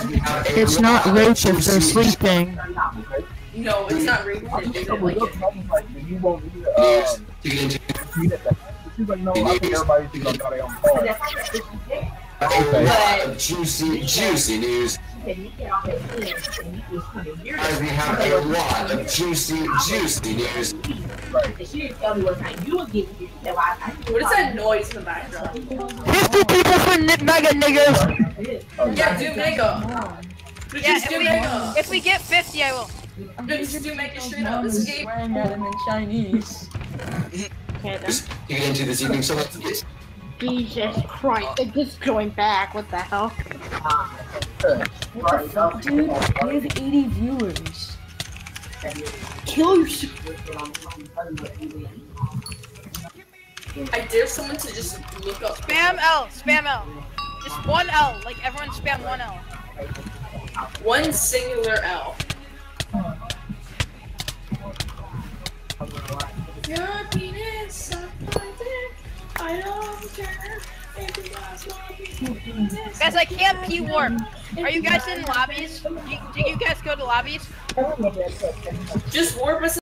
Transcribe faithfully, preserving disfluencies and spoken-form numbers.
It's not rape if they're sleeping. No, it's not rape. But juicy, juicy news. Guys, we have a lot of juicy, juicy news. What is that noise in the background? fifty people for mega niggas! Yeah, do mega. Yeah, Just if do we, mega. if we get fifty, I will. Just do mega straight up. This game. Swearing at him in Chinese. Just to get into this evening, so let's get. Jesus Christ, like this is going back, what the hell? What the fuck, dude? We have eighty viewers. Kill yourself. I dare someone to just look up. Spam L, spam L. Just one L, like everyone spam one L. One singular L. Your penis suck my dick. I don't care if you guys want penis. Guys, I can't P warp. Are you guys in lobbies? Do you, do you guys go to lobbies? Just warp us.